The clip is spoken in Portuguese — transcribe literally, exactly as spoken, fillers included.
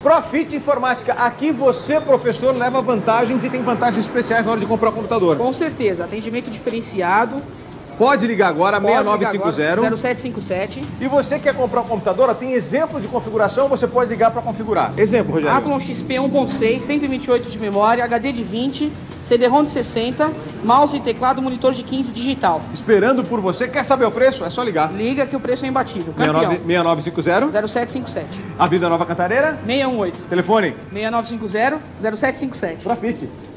Profit Informática. Aqui você, professor, leva vantagens e tem vantagens especiais na hora de comprar o computador. Com certeza. Atendimento diferenciado. Pode ligar agora, seis nove cinco zero, zero sete cinco sete. E você quer comprar um computador, tem exemplo de configuração, você pode ligar para configurar. Exemplo, Rogério. Athlon X P um ponto seis, cento e vinte e oito de memória, H D de vinte, C D ROM de sessenta, mouse e teclado, monitor de quinze digital. Esperando por você. Quer saber o preço? É só ligar. Liga que o preço é imbatível. seis nove cinco zero. zero sete cinco sete. Avenida Nova Cantareira. seis um oito. Telefone. seis nove cinco zero, zero sete cinco sete. Profit.